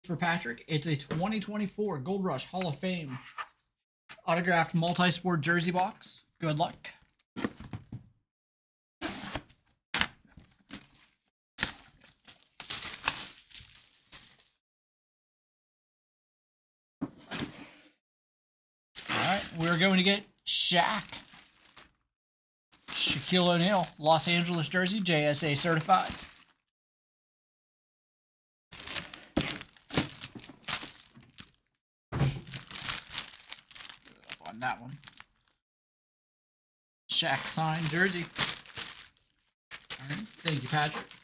For Patrick, it's a 2024 Gold Rush Hall of Fame autographed multi-sport jersey box. Good luck. Alright, we're going to get Shaq. Shaquille O'Neal, Los Angeles jersey, JSA certified. On that one. Shaq signed jersey. All right, thank you, Patrick.